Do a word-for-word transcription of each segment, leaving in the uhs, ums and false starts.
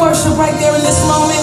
worship right there in this moment?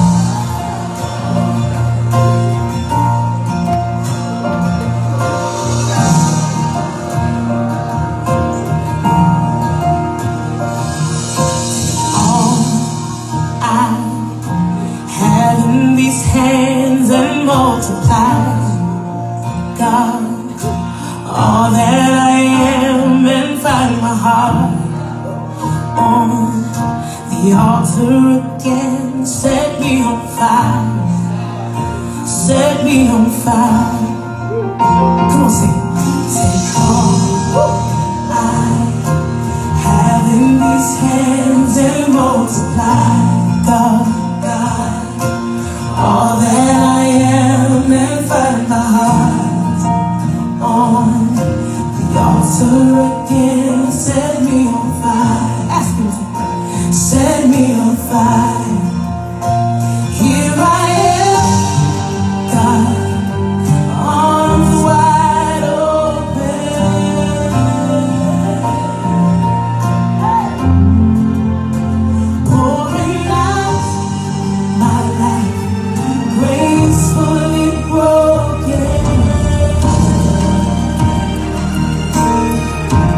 All I have in these hands and multiply, God, all that I am, and find my heart on the altar again. Set me on fire, set me on fire. Come on, sing. Take all I have in these hands and multiply, God, God, all that I am, and find my heart on the altar again. Set me on fire. Ask him to set me on fire. Here I am, God, arms wide open, pouring out my life, gracefully broken.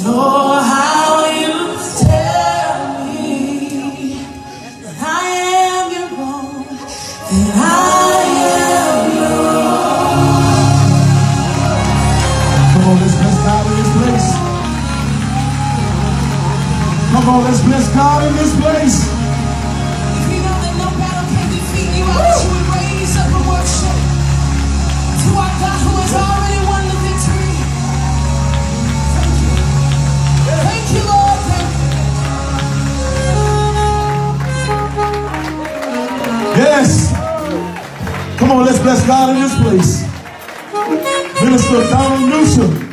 Nor how you tell me that I am your own, that I am your own. Come on, let's bless God in this place. Come on, let's bless God in this place. If you know that no battle can defeat you, I wish you would raise up and worship to our God who has already won the victory. Thank you. Thank you, Lord. Thank you. Yes. Come on, let's bless God in this place. Minister Donald Newsom.